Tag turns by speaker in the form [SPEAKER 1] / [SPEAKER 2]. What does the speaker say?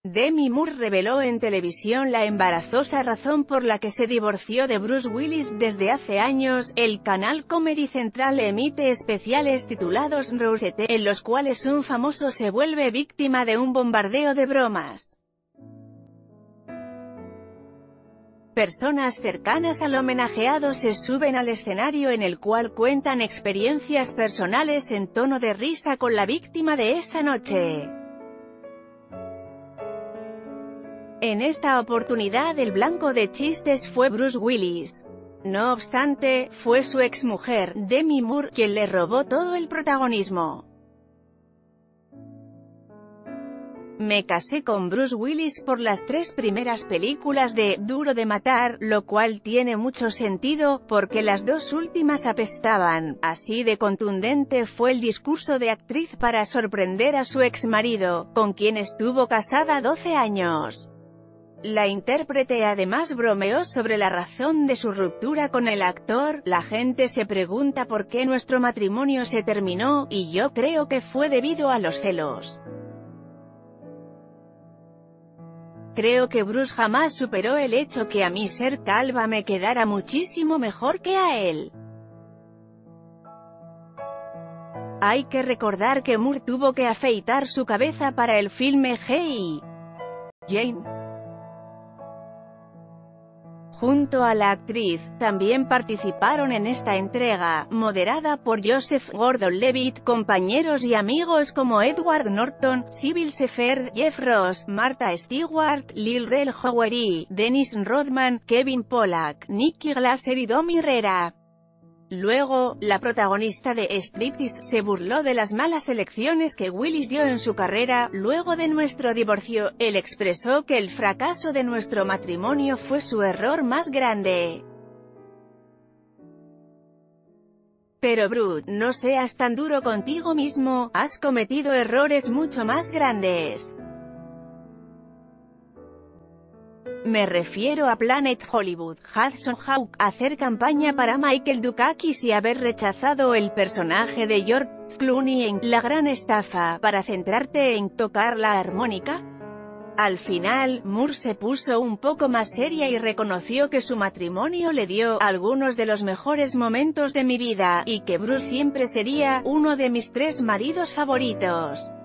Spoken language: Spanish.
[SPEAKER 1] Demi Moore reveló en televisión la embarazosa razón por la que se divorció de Bruce Willis. Desde hace años, el canal Comedy Central emite especiales titulados Roast, en los cuales un famoso se vuelve víctima de un bombardeo de bromas. Personas cercanas al homenajeado se suben al escenario en el cual cuentan experiencias personales en tono de risa con la víctima de esa noche. En esta oportunidad el blanco de chistes fue Bruce Willis. No obstante, fue su exmujer, Demi Moore, quien le robó todo el protagonismo. Me casé con Bruce Willis por las 3 primeras películas de Duro de Matar, lo cual tiene mucho sentido, porque las 2 últimas apestaban. Así de contundente fue el discurso de actriz para sorprender a su exmarido, con quien estuvo casada 12 años. La intérprete además bromeó sobre la razón de su ruptura con el actor. La gente se pregunta por qué nuestro matrimonio se terminó, y yo creo que fue debido a los celos. Creo que Bruce jamás superó el hecho que a mí ser calva me quedara muchísimo mejor que a él. Hay que recordar que Moore tuvo que afeitar su cabeza para el filme G.I. Jane. Junto a la actriz, también participaron en esta entrega, moderada por Joseph Gordon-Levitt, compañeros y amigos como Edward Norton, Sybil Shepherd, Jeff Ross, Martha Stewart, Lil Rel Howery, Dennis Rodman, Kevin Pollak, Nikki Glaser y Dom Herrera. Luego, la protagonista de Striptease se burló de las malas elecciones que Willis dio en su carrera. Luego de nuestro divorcio, él expresó que el fracaso de nuestro matrimonio fue su error más grande. Pero Bruce, no seas tan duro contigo mismo, has cometido errores mucho más grandes. Me refiero a Planet Hollywood, Hudson Hawk, hacer campaña para Michael Dukakis y haber rechazado el personaje de George Clooney en La Gran Estafa, para centrarte en tocar la armónica. Al final, Moore se puso un poco más seria y reconoció que su matrimonio le dio algunos de los mejores momentos de mi vida, y que Bruce siempre sería uno de mis 3 maridos favoritos.